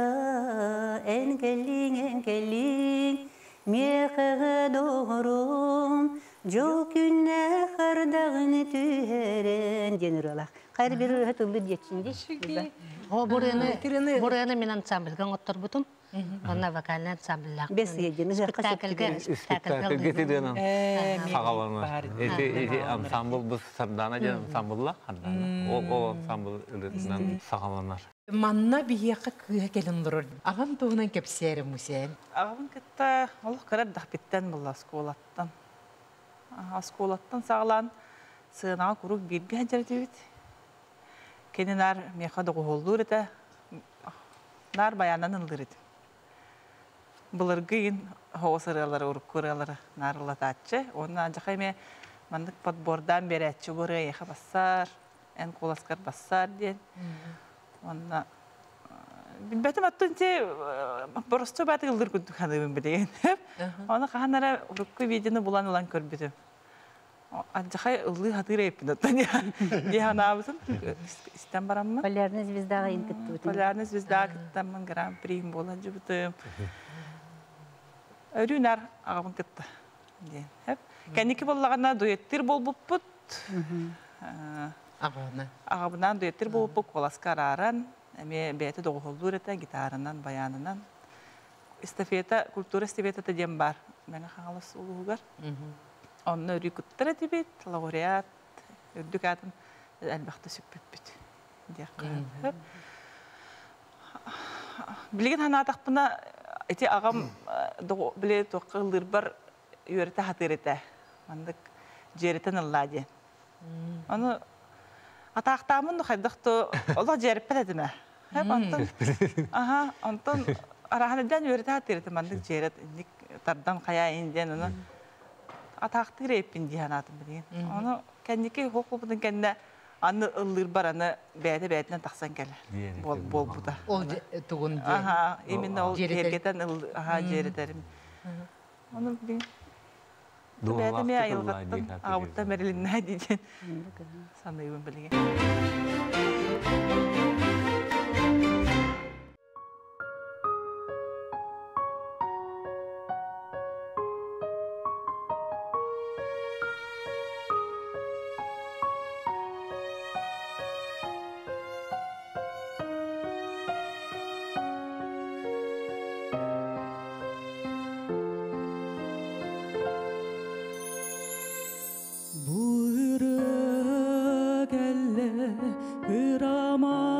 [SPEAKER 5] әнкелің, меқіға доғырым, жол күнне қардағыны түйерен, ден ұралақ. Қайыр бір ұрат ұлды детшінде.
[SPEAKER 3] Бурыны мен ансамбльга оттор бутум. Онна вокальный ансамбльлак.
[SPEAKER 5] Бес едini
[SPEAKER 9] Спектакль кетеден сағаланар. Эти ансамбл біз сардана же ансамблла ол ансамбл ылытынан сағаланар.
[SPEAKER 1] Манна бияққа күйе келін дұрыр. Ағам туғынан кепсері мүсен.
[SPEAKER 11] Ағам кетті, олық көрер дақпеттен бұл асколаттан. Асколаттан сағалан сығынаға күрік берге әнжер дейбіт. Кені нар меқа доғы олдыр еті, нар баянан ылдыр еті. Бұлыргын хоғысырылары, ұрыққырылары нарылататшы. Оны анжақай ме мандық подбордан бері әтші көрі еқа бассар, ән қоласкар бассар ден. Оны білбәтім аттын те бұрысты бәті ылдыр күнді қанығын білеген. Оны қағанара ұрыққы видені бұлан ұлан көрбетім. Анжақай ылды хатыр еппін аттан яғын абызым. Истен барам ма?
[SPEAKER 5] Полярный звездаға инкітті өтім.
[SPEAKER 11] Полярный звездаға кіттамын гран-приім болан жүбітім. Өрінар ағамын кітті. Кәнекі болағына дуеттер бол бұппыт. Ағабынан дуеттер бол бұппыт, қоласкар аран, бәйті доғылдыр еті, гитарынан, баянынан. Эстафета, культура эстафетаты дем бар. Мәні қаңалыс ұлығығар. Онны өрі күттір әті бет, лауреат, үрдік әтін әлбақты сөкпіп бет. Білген ханатақ бұна эти ағам біле тоққа ұлыр бар үйерті хатыр еті. Мандық жеретін ұлладе. Оны атақтамын қайдақты олақ жеріппет әдіме. Онтын арағанеден үйерті хатыр еті. Мандық жерет тардан қая инден оны атақты рейппін дейханатын білген. Оны кәндеке хоқ бұдың кәнде аны ұлыр бар, аны бәйті-бәйтінен тақсан кәлі. Бол бұда.
[SPEAKER 1] Ол тұғын де.
[SPEAKER 11] Именно ол жергетен жеретерім. Оны білген. Бәйті-ме айылғаттың ағытта мәрілінна дейден санайын білген.
[SPEAKER 2] Kıramaz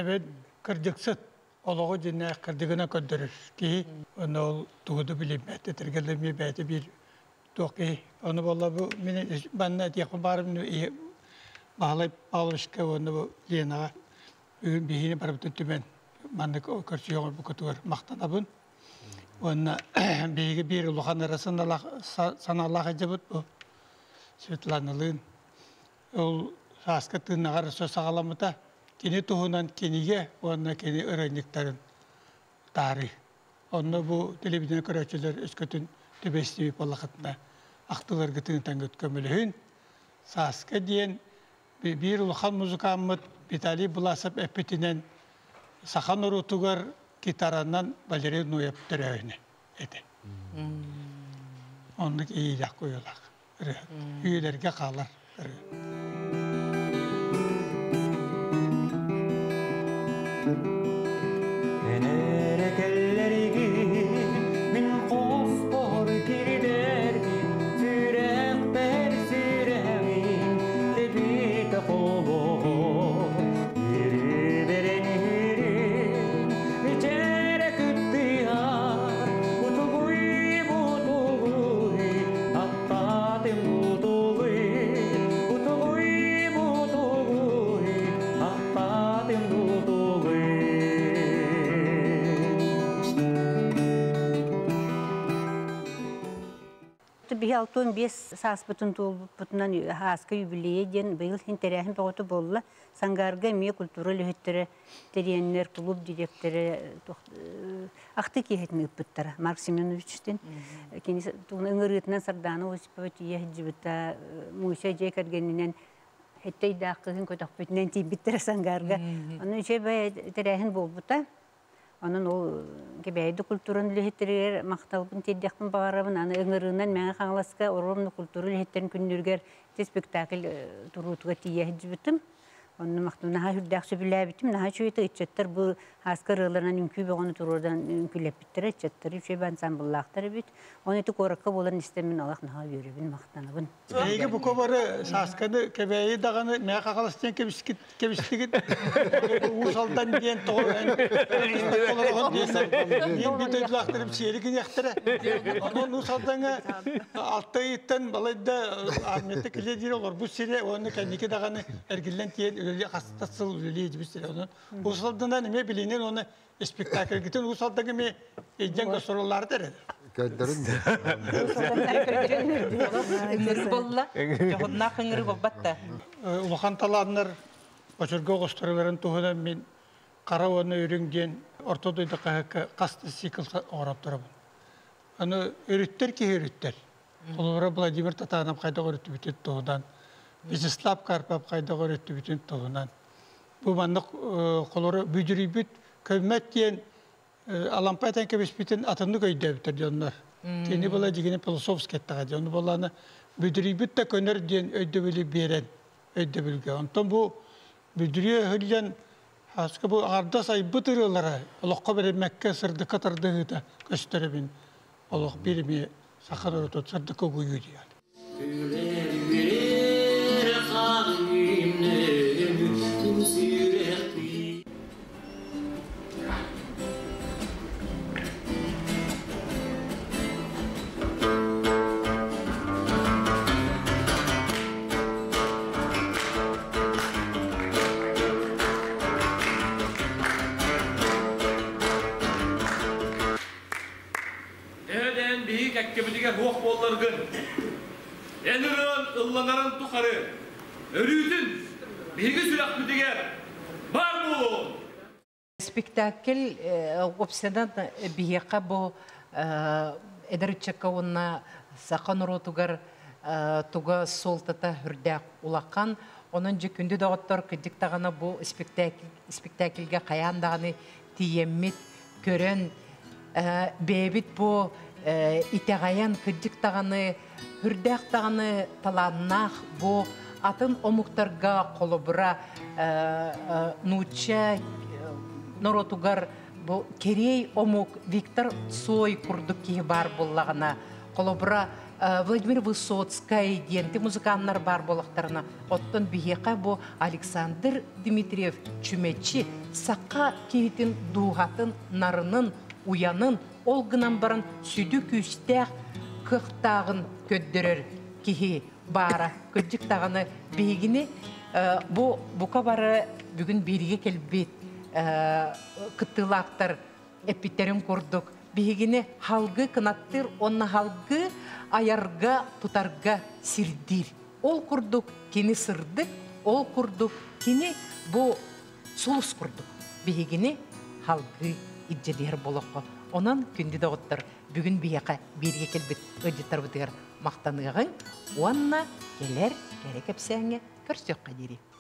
[SPEAKER 8] Себет кырдыксыт олого жинна кырдыгына көддөрөр. Ки onu тугуду билем бәте тергелеме бәте бир токи. Onu болла бу мен банна тиякын барым бағалай алышка onu бу Ленага бүгүн бихине барып түтүмен. Манны көрсөйгөр бу көтөр мактанабын. Onu беги бир улухан арасында саналлах жабыт бу. Светланалын. Ол саска тыннагар сөз сагаламыта. Кені туһунан кениге, онна кені өрәйніктарын тары. Онна бу телевидение көрәчілер өскөтін төбестеуі болақытына ақтылар гітіңтен көткөмілігін. Саска дейін бір ұлған музыкамыд Виталий Буласов әппетінен сақан ұрутуғар гитараннан Валерий Нуев түрәуіне еді. Онны кейілек қойылақ. Үйлерге қалар.
[SPEAKER 2] Enere kellerigi min qospor kirdergi sürek per süreğin tebite kolo yeri verenin içere küttiyar utugui hatta tem utugui hatta tem
[SPEAKER 5] Bir altın beş sas bütün tulbutundan haska yübileyden bıyıl hinterahim boğutu bolla sangarga miye kultural hüttere teriyenler klub direktörü aktı ki hetme üpüttara Mark Semyonovich'ten kendisi tuğun ıngırıtından sardana osipavatiye hicibita Musa Cekargeninen hette iddiakın kötakbetinden tibittere sangarga onun şey bayağı terahin bolbuta. Onun o gebeydi kulturun lühetleri maqtalbın teddektin bağırabın, anı ıngırından məğe qanlaska orumlu kulturu lühetlerin kündürger te spektakl turutuga tiye hicbitim. Onun maqtalbın naha hürdaq söbülə bitim, naha çöyti içettir bu haskar ığlarından ünkü bir onu tururdan ünkülep bittir içettir. Üç ben sanbıllaqtır bit. Onu eti korakka bolan istemin alaq naha yürübün maqtanabın.
[SPEAKER 8] Ege bu kovarı saskanı kebeyi dağını məğe qaqalastiyen kebistigit. Usaldan diyen toğu bir de laktırıp seyirgin yaktırı. Onun usaldanı altta itten balayda Ahmet'te kilediği olur. Bu sire onu kendiki dağını ergillen diyen ölüye hastasıl ölüye bir sire onun. Usaldan'dan ne bilinen onu spektakl gittin. Usaldan'ı mı ecen sorular der.
[SPEAKER 10] Gördürün de.
[SPEAKER 1] Ыңыр болла, жоғынна қыңыр болбатта.
[SPEAKER 8] Улахан таладынар Başarıga gösterilerin tuğudan men qara onu öğrengen ortodayda qasты sikl orap durabın. Onu öğretler ki öğretler. Olara Vladimir Tatanov qayda öğretti bütün tuğudan. Vyacheslav Karpov qayda öğretti bütün tuğudan. Bu manlık qoları büdürübüt kövmet diyen alampaytan kebespiten atını köyde bitirdi onlar. Teni bola digini filosofsk ettiği. Onu bolanı büdürübüt de köner diyen öydebili beren. Öydebili. Ondan bu büdürüye hülyen haskı bu arda say bıtırılara Allah'a bir Mekke sırdı katardığı da gösterebin. Allah birimi sakın orta sırdı koguyu diyor.
[SPEAKER 12] Kebedigen hoq bollargın. Enirin ıllanların tukarı. Örüyütün bilgi sürekli diger. Var bu.
[SPEAKER 1] Spektakl opsiyadan biyaka bu ederitçeka ona sakan rotugar tuga soltata hürdaq ulaqan. Onun jükündü dağıttar kıdik tağına bu spektaklga qayan dağını tiyemmit kören bebit bu итәғаян кіддік тағаны, хүрдәқ тағаны таланнақ бұ атын омуқтарға қолыбыра нуча норотугар бұ керей омуқ Виктор Цой күрдік кейі бар болағына Колобра Владимир Высоцкий диенти музыканнар бар болықтарына. Оттон бихеқа бу Александр Дмитриев чүметчи саққа кейтін дуғатын нарынын, уянын, олғынан барын сүді күстәқ қықтағын көддірер кихи бара көддік тағыны бейгіні бұқа бары бүгін берге келбет кыттылақтар эпиттерін көрдік. Бейгіні халгы кынаттыр, онна халгы аярга тутарга сирдир. Ол курдук кини сырдык, ол курдук кини бу сулус курдук. Бейгіні халгы иджелер болоққа. Онан күнді доғыттыр. Бүгін бейеқа берге келбет өдеттар бұдығыр мақтанығын, онна келер керек әпсәңе көрсек қадері.